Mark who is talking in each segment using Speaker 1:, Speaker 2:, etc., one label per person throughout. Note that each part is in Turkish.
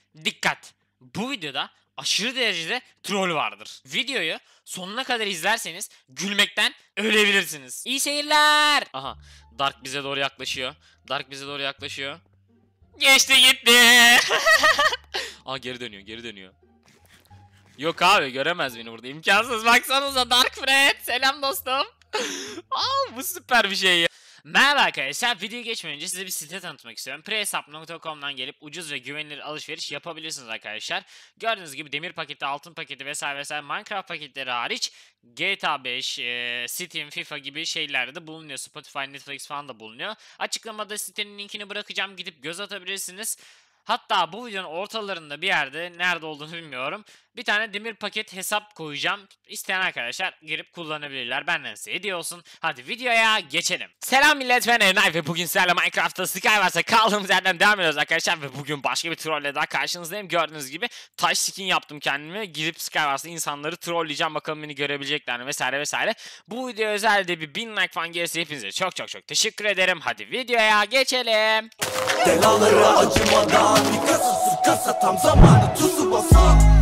Speaker 1: Dikkat! Bu videoda aşırı derecede troll vardır. Videoyu sonuna kadar izlerseniz gülmekten ölebilirsiniz. İyi seyirler! Aha, Dark bize doğru yaklaşıyor. Dark bize doğru yaklaşıyor. Geçti gitti. Aa, geri dönüyor, geri dönüyor. Yok abi, göremez beni burada. İmkansız, baksanıza Dark Fred. Selam dostum. Aa, bu süper bir şey ya. Merhaba arkadaşlar, videoya geçmeden önce size bir site tanıtmak istiyorum. Prehesap.com'dan gelip ucuz ve güvenilir alışveriş yapabilirsiniz arkadaşlar. Gördüğünüz gibi demir paketi, altın paketi vesaire vesaire Minecraft paketleri hariç GTA 5, Steam, FIFA gibi şeylerde de bulunuyor. Spotify, Netflix falan da bulunuyor. Açıklamada sitenin linkini bırakacağım, gidip göz atabilirsiniz. Hatta bu videonun ortalarında bir yerde, nerede olduğunu bilmiyorum, bir tane demir paket hesap koyacağım. İsteyen arkadaşlar girip kullanabilirler. Benden size hediye olsun. Hadi videoya geçelim. Selam millet, ben Erenay ve bugün sizlerle Minecraft'ta Skywars'a kaldığımız yerden devam ediyoruz arkadaşlar. Ve bugün başka bir trolle daha karşınızdayım. Gördüğünüz gibi taş skin yaptım kendime. Gidip Skywars'ta insanları trolleyeceğim. Bakalım beni görebilecekler mi vesaire vesaire. Bu video özelde bir 1000 like falan gelirse hepinize çok teşekkür ederim. Hadi videoya geçelim.
Speaker 2: Belaları acımadan bir kasa tam zamanı tuzu basan.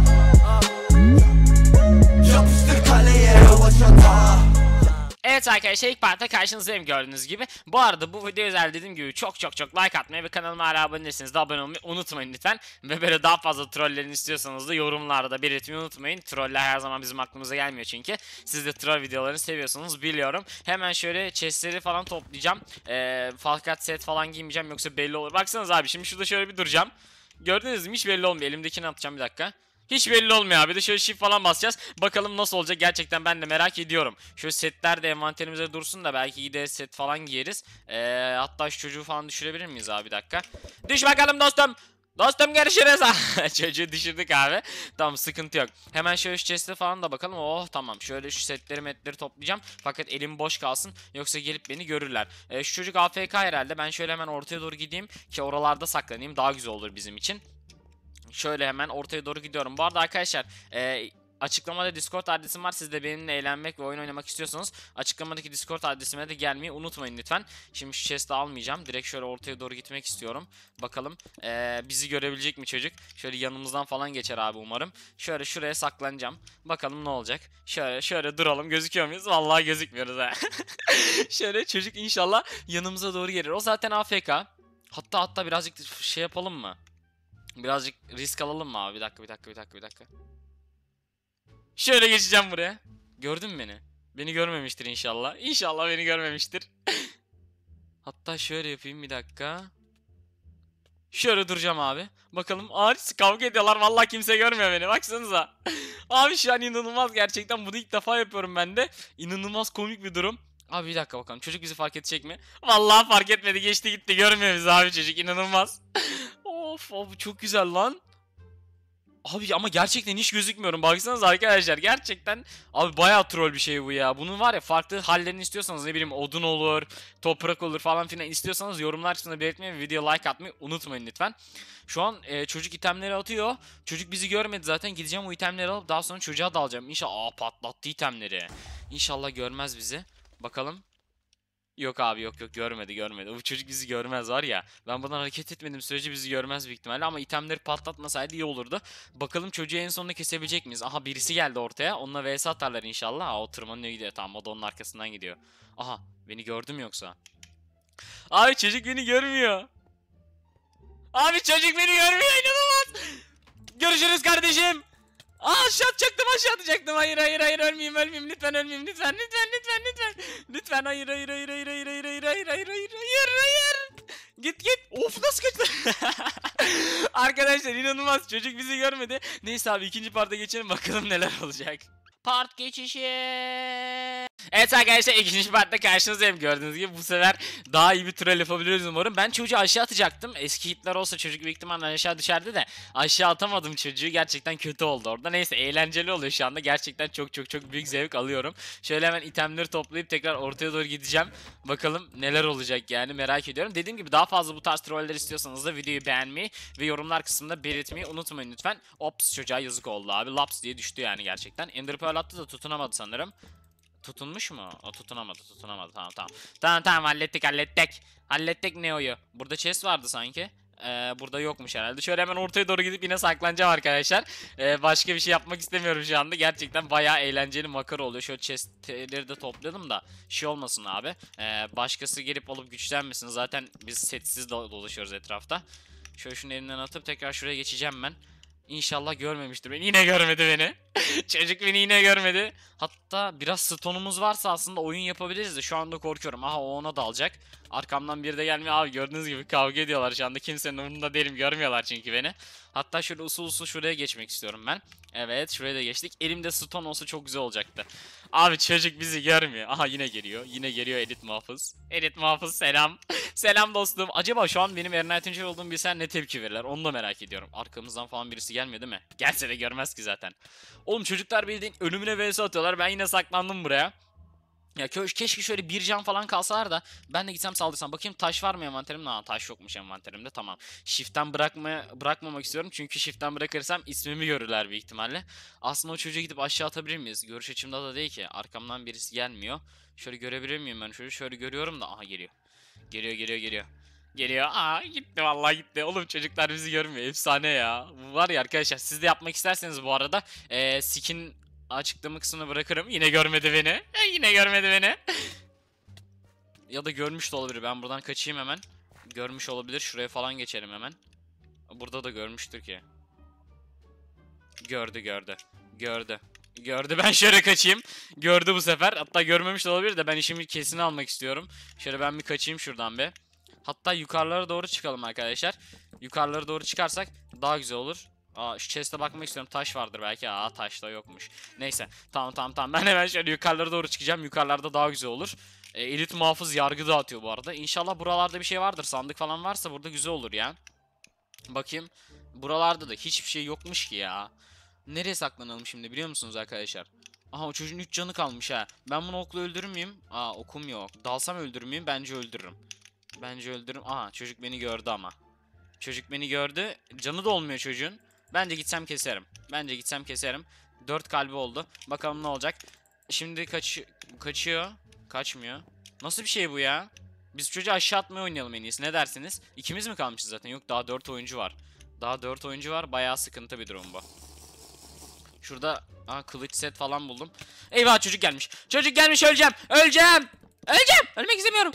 Speaker 2: Yapıştır kaleye yavaş ata.
Speaker 1: Evet arkadaşlar, ilk partta karşınızdayım gördüğünüz gibi. Bu arada bu video özel, dediğim gibi çok like atmayı ve kanalıma hala abone değilseniz de abone olmayı unutmayın lütfen. Ve böyle daha fazla trollerini istiyorsanız da yorumlarda belirtmeyi unutmayın. Troller her zaman bizim aklımıza gelmiyor çünkü. Siz de troll videolarını seviyorsunuz biliyorum. Hemen şöyle chestleri falan toplayacağım. Falkat set falan giymeyeceğim, yoksa belli olur. Baksanız abi, şimdi şurada şöyle bir duracağım. Gördünüz mü, hiç belli olmuyor. Elimdekini atacağım, bir dakika. Hiç belli olmuyor abi. De şöyle shift falan basacağız. Bakalım nasıl olacak, gerçekten ben de merak ediyorum. Şöyle setler de envanterimize dursun da belki iyi de set falan giyeriz. Hatta şu çocuğu falan düşürebilir miyiz abi, bir dakika. Düş bakalım dostum. Dostum, görüşürüz. Çocuğu düşürdük abi. Tamam, sıkıntı yok. Hemen şöyle şu chest'e falan da bakalım. Oh tamam. Şöyle şu setleri metleri toplayacağım. Fakat elim boş kalsın. Yoksa gelip beni görürler. Şu çocuk AFK herhalde. Ben şöyle hemen ortaya doğru gideyim ki oralarda saklanayım. Daha güzel olur bizim için. Şöyle hemen ortaya doğru gidiyorum. Bu arada arkadaşlar, açıklamada Discord adresim var. Siz de benimle eğlenmek ve oyun oynamak istiyorsanız açıklamadaki Discord adresime de gelmeyi unutmayın lütfen. Şimdi şu chest'i almayacağım. Direkt şöyle ortaya doğru gitmek istiyorum. Bakalım bizi görebilecek mi çocuk? Şöyle yanımızdan falan geçer abi umarım. Şöyle şuraya saklanacağım. Bakalım ne olacak? Şöyle duralım. Gözüküyor muyuz? Vallahi gözükmüyoruz ha. Şöyle çocuk inşallah yanımıza doğru gelir. O zaten AFK. Hatta birazcık şey yapalım mı? Birazcık risk alalım mı abi? Bir dakika. Şöyle geçeceğim buraya. Gördün mü beni? Beni görmemiştir inşallah. İnşallah beni görmemiştir. Hatta şöyle yapayım, bir dakika. Şöyle duracağım abi. Bakalım. Kavga ediyorlar. Vallahi kimse görmüyor beni. Baksanıza. Abi şu an inanılmaz gerçekten. Bunu ilk defa yapıyorum ben de. İnanılmaz komik bir durum. Abi bir dakika bakalım. Çocuk bizi fark edecek mi? Vallahi fark etmedi. Geçti gitti. Görmüyor bizi abi çocuk. İnanılmaz. Of, bu çok güzel lan. Abi ama gerçekten hiç gözükmüyorum. Baksanıza arkadaşlar, gerçekten abi bayağı troll bir şey bu ya. Bunun var ya, farklı hallerini istiyorsanız, ne bileyim odun olur, toprak olur falan filan istiyorsanız yorumlar kısmında belirtmeyi ve video like atmayı unutmayın lütfen. Şu an çocuk itemleri atıyor. Çocuk bizi görmedi zaten. Gideceğim o itemleri alıp daha sonra çocuğa dalacağım. İnşallah patlattı itemleri. İnşallah görmez bizi. Bakalım. Yok abi, yok görmedi. Bu çocuk bizi görmez var ya. Ben buradan hareket etmediğim sürece bizi görmez büyük ihtimalle, ama itemleri patlatmasaydı iyi olurdu. Bakalım çocuğu en sonunda kesebilecek miyiz? Aha, birisi geldi ortaya. Onunla vs atarlar inşallah. O tırmanıyor gidiyor. Tamam, o da onun arkasından gidiyor. Aha, beni gördü mü yoksa? Abi çocuk beni görmüyor. Abi çocuk beni görmüyor, inanılmaz. Görüşürüz kardeşim. Aşağı atacaktım. Hayır, ölmeyeyim. Lütfen ölmeyeyim. Lütfen. Lütfen, hayır. Git. Of, nasıl kaçtı? Arkadaşlar inanılmaz, çocuk bizi görmedi. Neyse abi, ikinci parta geçelim, bakalım neler olacak. Part geçişi. Evet arkadaşlar, ikinci partta karşınızdayım. Gördüğünüz gibi bu sefer daha iyi bir troll yapabiliriz umarım. Ben çocuğu aşağı atacaktım. Eski hitler olsa çocuk büyük ihtimalle aşağı düşerdi de aşağı atamadım çocuğu. Gerçekten kötü oldu orada. Neyse, eğlenceli oluyor şu anda. Gerçekten çok büyük zevk alıyorum. Şöyle hemen itemleri toplayıp tekrar ortaya doğru gideceğim. Bakalım neler olacak yani, merak ediyorum. Dediğim gibi daha fazla bu tarz troller istiyorsanız da videoyu beğenmeyi ve yorumlar kısmında belirtmeyi unutmayın lütfen. Ops, çocuğa yazık oldu abi. Laps diye düştü yani gerçekten. Ender Pearl attı da tutunamadı sanırım. Tutunmuş mu? O tutunamadı. Tamam. Hallettik. Hallettik Neo'yu. Burada chest vardı sanki. Burada yokmuş herhalde. Şöyle hemen ortaya doğru gidip yine saklanacağım arkadaşlar. Başka bir şey yapmak istemiyorum şu anda. Gerçekten bayağı eğlenceli makara oluyor. Şöyle chestleri de toplayalım da şey olmasın abi. Başkası gelip alıp güçlenmesin. Zaten biz setsiz dolaşıyoruz etrafta. Şöyle şunu elinden atıp tekrar şuraya geçeceğim ben. İnşallah görmemiştir beni. Yine görmedi beni. Çocuk beni yine görmedi. Hatta biraz stonumuz varsa aslında oyun yapabiliriz de şu anda korkuyorum. Aha, o ona dalacak. Arkamdan biri de gelmiyor. Abi gördüğünüz gibi kavga ediyorlar şu anda. Kimsenin umurunda değilim. Görmüyorlar çünkü beni. Hatta şöyle usul usul şuraya geçmek istiyorum ben. Evet, şuraya da geçtik. Elimde stone olsa çok güzel olacaktı. Abi çocuk bizi görmüyor. Aha, yine geliyor. Yine geliyor Elit Muhafız. Elit Muhafız selam. Selam dostum. Acaba şu an benim Eren Tuncer olduğum bilsen ne tepki verirler? Onu da merak ediyorum. Arkamızdan falan birisi gelmiyor değil mi? Gelse de görmez ki zaten. Oğlum çocuklar bildiğin ölümüne vs atıyorlar. Ben yine saklandım buraya. Ya keşke şöyle bir can falan kalsalar da ben de gitsem saldırsam. Bakayım taş var mı envanterimde? Aa, taş yokmuş envanterimde, tamam. Shift'ten bırakmamak istiyorum. Çünkü shift'ten bırakırsam ismimi görürler büyük ihtimalle. Aslında o çocuğu gidip aşağı atabilir miyiz? Görüş açımda da değil ki. Arkamdan birisi gelmiyor. Şöyle görebilir miyim ben çocuğu? Şöyle görüyorum da. Aha, geliyor. Geliyor. Geliyor. Aa, gitti vallahi gitti. Oğlum çocuklar bizi görmüyor. Efsane ya. Bu var ya arkadaşlar, siz de yapmak isterseniz bu arada skin açıklama kısmına bırakırım. Yine görmedi beni. Yine görmedi beni. Ya da görmüş de olabilir. Ben buradan kaçayım hemen. Görmüş olabilir. Şuraya falan geçelim hemen. Burada da görmüştür ki. Gördü. Ben şöyle kaçayım. Gördü bu sefer. Hatta görmemiş de olabilir de ben işimi kesin almak istiyorum. Şöyle ben bir kaçayım şuradan be. Hatta yukarılara doğru çıkalım arkadaşlar. Yukarılara doğru çıkarsak daha güzel olur. Aa, şu chest'e bakmak istiyorum. Taş vardır belki. Aa, taş da yokmuş. Neyse. Tamam. Ben hemen şöyle yukarılara doğru çıkacağım. Yukarılarda daha güzel olur. Elit muhafız yargı dağıtıyor bu arada. İnşallah buralarda bir şey vardır. Sandık falan varsa burada güzel olur ya. Bakayım. Buralarda da hiçbir şey yokmuş ki ya. Nereye saklanalım şimdi biliyor musunuz arkadaşlar? Aha, o çocuğun 3 canı kalmış ha. Ben bunu okla öldürür müyüm? Aa, okum yok. Dalsam öldürür müyüm? Bence öldürürüm. Aha, çocuk beni gördü ama. Çocuk beni gördü. Canı da olmuyor çocuğun. Bence gitsem keserim. 4 kalbi oldu. Bakalım ne olacak. Şimdi kaçıyor. Kaçmıyor. Nasıl bir şey bu ya? Biz çocuğu aşağı atmaya oynayalım en iyisi. Ne dersiniz? İkimiz mi kalmışız zaten? Yok, daha 4 oyuncu var. Bayağı sıkıntı bir durum bu. Şurada kılıç set falan buldum. Eyvah, çocuk gelmiş. Öleceğim. Ölmek istemiyorum.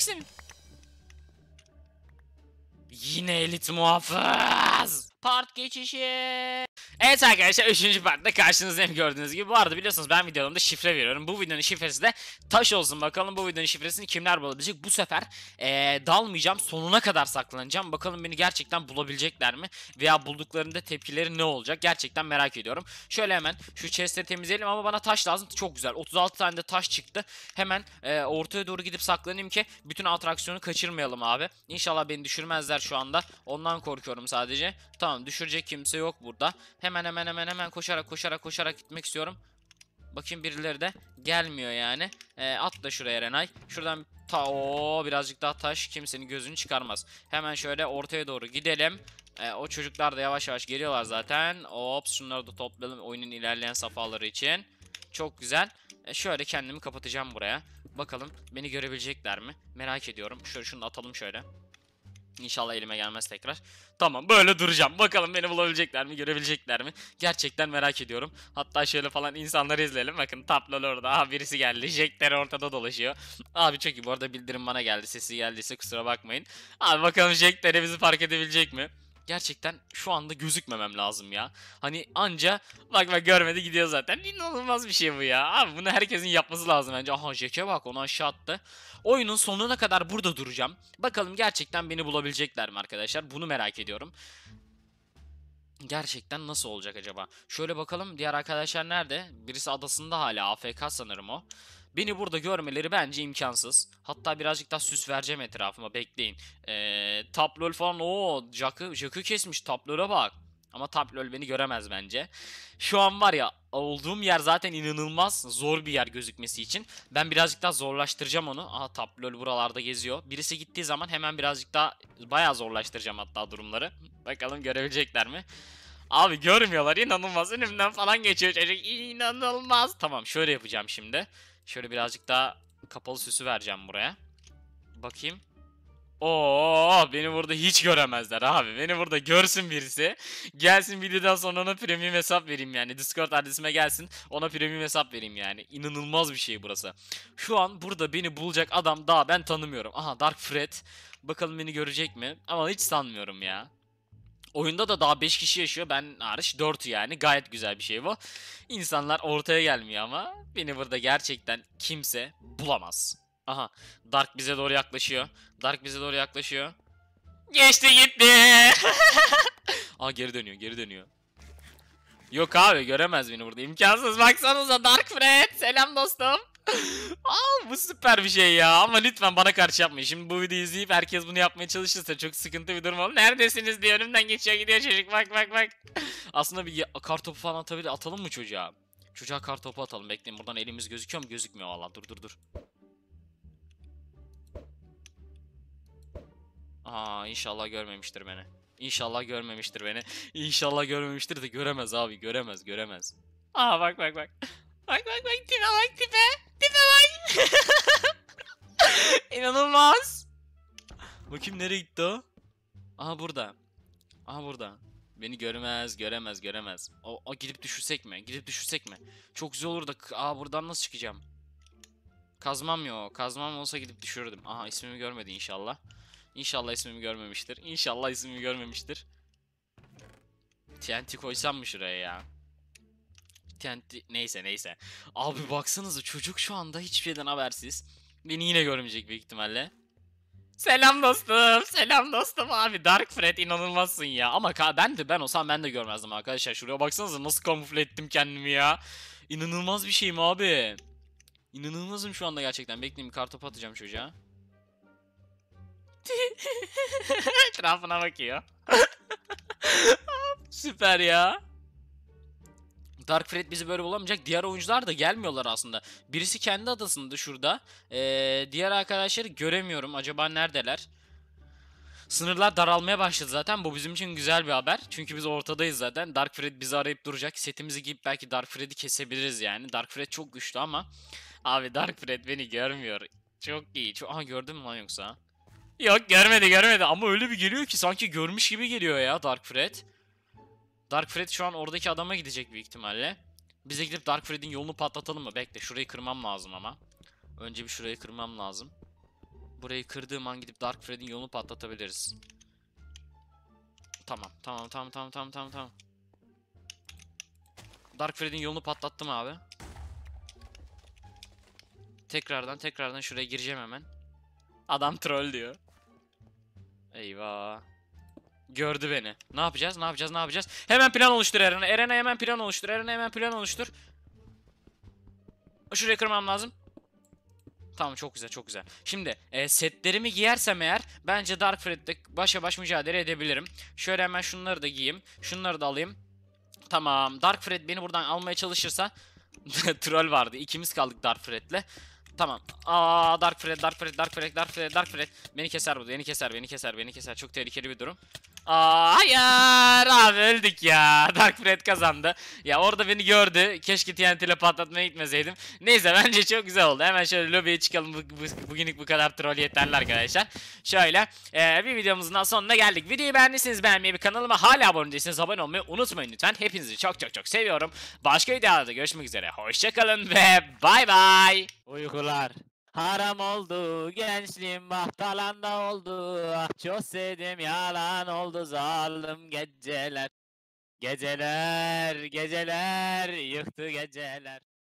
Speaker 1: Yine elit muhafız. Part geçişi. Evet arkadaşlar, 3. partta karşınızdayım gördüğünüz gibi. Bu arada biliyorsunuz ben videolarımda şifre veriyorum. Bu videonun şifresi de taş olsun. Bakalım bu videonun şifresini kimler bulabilecek. Bu sefer dalmayacağım, sonuna kadar saklanacağım. Bakalım beni gerçekten bulabilecekler mi? Veya bulduklarında tepkileri ne olacak? Gerçekten merak ediyorum. Şöyle hemen şu chestleri temizleyelim ama bana taş lazım. Çok güzel, 36 tane de taş çıktı. Hemen ortaya doğru gidip saklanayım ki bütün atraksiyonu kaçırmayalım abi. İnşallah beni düşürmezler şu anda. Ondan korkuyorum sadece. Tamam, düşürecek kimse yok burada. Hemen koşarak gitmek istiyorum. Bakayım birileri de gelmiyor yani. Atla şuraya Renay. Şuradan birazcık daha taş kimsenin gözünü çıkarmaz. Hemen şöyle ortaya doğru gidelim. O çocuklar da yavaş yavaş geliyorlar zaten. Ops, şunları da toplayalım oyunun ilerleyen safhaları için. Çok güzel. Şöyle kendimi kapatacağım buraya. Bakalım beni görebilecekler mi? Merak ediyorum. Şöyle şunu atalım şöyle. İnşallah elime gelmez tekrar. Tamam, böyle duracağım. Bakalım beni bulabilecekler mi, görebilecekler mi? Gerçekten merak ediyorum. Hatta şöyle falan insanları izleyelim. Bakın tablo orada. Aha, birisi geldi. Jack'ler ortada dolaşıyor. Abi çok iyi. Bu arada bildirim bana geldi. Sesi geldiyse kusura bakmayın. Abi bakalım Jack'ler bizi fark edebilecek mi? Gerçekten şu anda gözükmemem lazım ya. Hani anca bak görmedi gidiyor zaten. İnanılmaz bir şey bu ya. Abi bunu herkesin yapması lazım bence. Aha, Jack'e bak, onu aşağı attı. Oyunun sonuna kadar burada duracağım. Bakalım gerçekten beni bulabilecekler mi arkadaşlar? Bunu merak ediyorum. Gerçekten nasıl olacak acaba? Şöyle bakalım, diğer arkadaşlar nerede? Birisi adasında hala, AFK sanırım o. Beni burada görmeleri bence imkansız. Hatta birazcık daha süs vereceğim etrafıma, bekleyin. Taplol falan, Jack'ı kesmiş, Taplol'a bak. Ama Taplol beni göremez bence. Şu an var ya, olduğum yer zaten inanılmaz zor bir yer gözükmesi için. Ben birazcık daha zorlaştıracağım onu. Aha, Taplol buralarda geziyor. Birisi gittiği zaman hemen birazcık daha bayağı zorlaştıracağım hatta durumları. Bakalım görebilecekler mi? Abi görmüyorlar, inanılmaz, önümden falan geçiyor çocuk, inanılmaz. Tamam, şöyle yapacağım şimdi. Şöyle birazcık daha kapalı süsü vereceğim buraya. Bakayım. Oo, beni burada hiç göremezler abi. Beni burada görsün birisi. Gelsin videodan sonra ona premium hesap vereyim yani. Discord adresime gelsin. Ona premium hesap vereyim yani. İnanılmaz bir şey burası. Şu an burada beni bulacak adam daha ben tanımıyorum. Aha, Dark Fred. Bakalım beni görecek mi? Ama hiç sanmıyorum ya. Oyunda da daha 5 kişi yaşıyor. Ben hariç 4 yani. Gayet güzel bir şey bu. İnsanlar ortaya gelmiyor ama beni burada gerçekten kimse bulamaz. Aha, Dark bize doğru yaklaşıyor. Dark bize doğru yaklaşıyor. Geçti gitti. Aa, geri dönüyor, geri dönüyor. Yok abi, göremez beni burada. İmkansız, baksanıza Dark Fred. Selam dostum. Aa, bu süper bir şey ya, ama lütfen bana karşı yapmayın. Şimdi bu videoyu izleyip herkes bunu yapmaya çalışırsa çok sıkıntı bir durum olur. Neredesiniz diye önümden geçiyor gidiyor çocuk, bak bak bak. Aslında bir kartopu falan atabilir, atalım mı çocuğa? Çocuğa kartopu atalım, bekleyin, buradan elimiz gözüküyor mu? Gözükmüyor valla, dur dur dur. Aa, inşallah görmemiştir beni. İnşallah görmemiştir beni. İnşallah görmemiştir de göremez abi, göremez göremez. Aa, bak bak bak. Bak bak bak, tipe bak, tipe. Tipe bak. İnanılmaz. Bakayım nereye gitti o? Aha, burada. Aha, burada. Beni görmez, göremez, göremez. O gidip düşürsek mi? Gidip düşürsek mi? Çok güzel olur da. Aa, buradan nasıl çıkacağım? Kazmam yok. Kazmam olsa gidip düşürürdüm. Aha, ismimi görmedi inşallah. İnşallah ismimi görmemiştir. İnşallah ismimi görmemiştir. TNT koysam mı şuraya ya? TNT, neyse neyse. Abi baksanıza, çocuk şu anda hiçbir şeyden habersiz. Beni yine görmeyecek büyük ihtimalle. Selam dostum, selam dostum abi. Dark Fred, inanılmazsın ya. Ama ben olsam ben de görmezdim arkadaşlar. Şuraya baksanıza, nasıl kamufle ettim kendimi ya. İnanılmaz bir şeyim abi. İnanılmazım şu anda gerçekten. Bekleyin, bir kartopu atacağım çocuğa. Etrafına bakıyor. Süper ya. Dark Fred bizi böyle bulamayacak. Diğer oyuncular da gelmiyorlar aslında. Birisi kendi adasında şurada. Diğer arkadaşları göremiyorum. Acaba neredeler? Sınırlar daralmaya başladı zaten. Bu bizim için güzel bir haber. Çünkü biz ortadayız zaten. Dark Fred bizi arayıp duracak. Setimizi giyip belki Dark Fred'i kesebiliriz yani. Dark Fred çok güçlü ama. Abi, Dark Fred beni görmüyor. Çok iyi. Aha, gördün mü lan yoksa? Yok, görmedi görmedi. Ama öyle bir geliyor ki sanki görmüş gibi geliyor ya Dark Fred. Dark Fred şu an oradaki adama gidecek büyük ihtimalle. Bize gidip Dark Fred'in yolunu patlatalım mı? Bekle, şurayı kırmam lazım ama. Önce bir şurayı kırmam lazım. Burayı kırdığım an gidip Dark Fred'in yolunu patlatabiliriz. Tamam tamam tamam tamam tamam tamam tamam. Dark Fred'in yolunu patlattım abi. Tekrardan şuraya gireceğim hemen. Adam troll diyor. Eyvah. Gördü beni. Ne yapacağız? Ne yapacağız? Ne yapacağız? Hemen plan oluştur Eren'e. Eren'e hemen plan oluştur. Eren'e hemen plan oluştur. Şurayı kırmam lazım. Tamam, çok güzel çok güzel. Şimdi setlerimi giyersem eğer bence Dark Fred'de başa baş mücadele edebilirim. Şöyle hemen şunları da giyeyim. Şunları da alayım. Tamam. Dark Fred beni buradan almaya çalışırsa troll vardı. İkimiz kaldık Dark Fred'le. Tamam. Aa, Dark Fred, Dark Fred, Dark Fred, Dark Fred, Dark Fred. Beni keser bu. Beni keser, beni keser, beni keser. Çok tehlikeli bir durum. Aa, hayır abi, öldük ya. Dark Fred kazandı. Ya orada beni gördü. Keşke TNT ile patlatmaya gitmeseydim. Neyse, bence çok güzel oldu. Hemen şöyle lobiye çıkalım. Bugünlük bu kadar troll yeterli arkadaşlar. Şöyle bir videomuzun daha sonuna geldik. Videoyu beğendiyseniz beğenmeyi ve kanalıma hala abone değilseniz abone olmayı unutmayın lütfen. Hepinizi çok çok çok seviyorum. Başka videolarda görüşmek üzere. Hoşçakalın ve bay bay. Uykular haram oldu, gençliğim bahtalanda oldu. Ah, çok sevdim, yalan oldu zalim geceler. Geceler, geceler, yıktı geceler.